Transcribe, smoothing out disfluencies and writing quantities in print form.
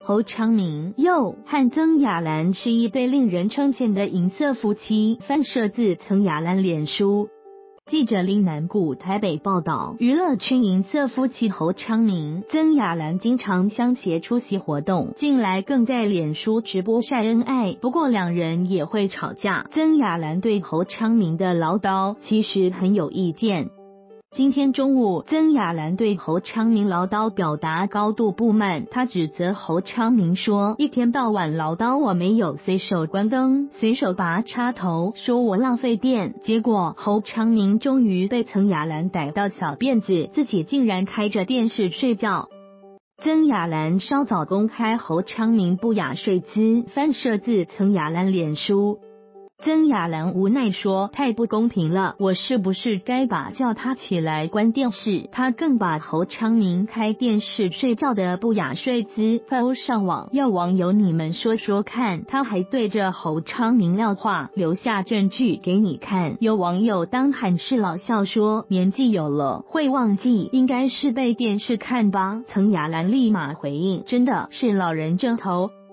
侯昌明又和曾雅兰是一对令人称羡的银色夫妻。翻摄自曾雅兰脸书。记者林南谷台北报道，娱乐圈银色夫妻侯昌明、曾雅兰经常相携出席活动，近来更在脸书直播晒恩爱。不过两人也会吵架。曾雅兰对侯昌明的唠叨其实很有意见。今天中午，曾雅兰对侯昌明唠叨表达高度不满，她指责侯昌明说一天到晚唠叨我没有随手关灯，随手拔插头，说我浪费电。结果侯昌明终于被曾雅兰逮到小辫子，自己竟然开着电视睡觉。曾雅兰稍早公开侯昌明不雅睡姿，翻摄自曾雅兰脸书。曾雅兰无奈说，太不公平了，我是不是该叫他起来关电视？他更把侯昌明开电视睡觉的不雅睡姿抛上网，要网友你们说说看。他还对着侯昌明撂话，留下证据给你看。有网友当喊是老笑说，年纪有了会忘记，应该是被电视看吧。曾雅兰立马回应，真的是老人症头。